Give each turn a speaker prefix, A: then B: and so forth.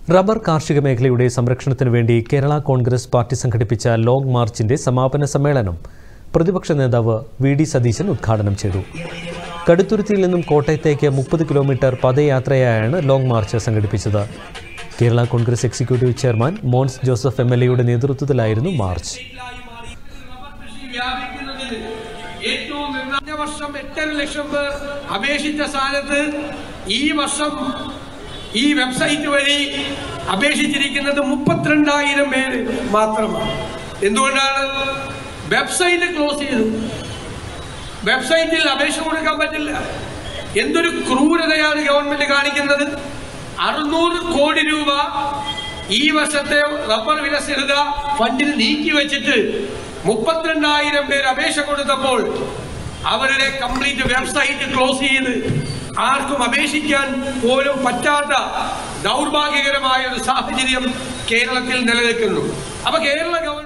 A: Rubber കാർഷിക മേഖലയുടെ സംരക്ഷണത്തിനു വേണ്ടി കേരള കോൺഗ്രസ് പാർട്ടി സംഘടിപ്പിച്ച ലോങ് മാർച്ചിന്റെ സമാപന സമ്മേളനം പ്രതിപക്ഷ നേതാവ് വി.ഡി. സതീശൻ ഉദ്ഘാടനം ചെയ്തു. കടുത്തുരുത്തിയിൽ നിന്നും കോട്ടയത്തേക്ക് 30 കിലോമീറ്റർ പദയാത്രയായാണ് ലോങ് മാർച്ച് സംഘടിപ്പിച്ചത്. Kerala Congress executive chairman Mons Joseph എം.എൽ.എയുടെ നേതൃത്വത്തിലായിരുന്നു മാർച്ച്.
B: വർഷം 8.5 ലക്ഷം പേർ അപേക്ഷിച്ച സ്ഥാനത്ത് ഈ വർഷം ഈ വെബ്സൈറ്റ് വഴി അപേക്ഷിച്ചിരിക്കുന്നത് 32,000 പേര് മാത്രമാണ്. എന്തുകൊണ്ടാണ്? വെബ്സൈറ്റ് ക്ലോസ് ചെയ്തു. വെബ്സൈറ്റിൽ അപേക്ഷ കൊടുക്കാൻ പറ്റില്ല. എന്തൊരു ക്രൂരതയാണ് ഗവൺമെന്റ് കാണിക്കുന്നത്. 600 കോടി രൂപ ഈ വർഷത്തെ റബ്ബർ വികസന ഫണ്ടിൽ നീക്കി വെച്ചിട്ട് 32,000 പേര് അപേക്ഷ കൊടുത്തപ്പോൾ അവരുടെ കംപ്ലീറ്റ് വെബ്സൈറ്റ് ക്ലോസ് ചെയ്ത് ആർക്കും അപേക്ഷിക്കാൻ പോലും പറ്റാത്ത ദൗർഭാഗ്യകരമായ ഒരു സാഹചര്യം കേരളത്തിൽ നിലനിൽക്കുന്നു. അപ്പൊ കേരള ഗവൺമെന്റ്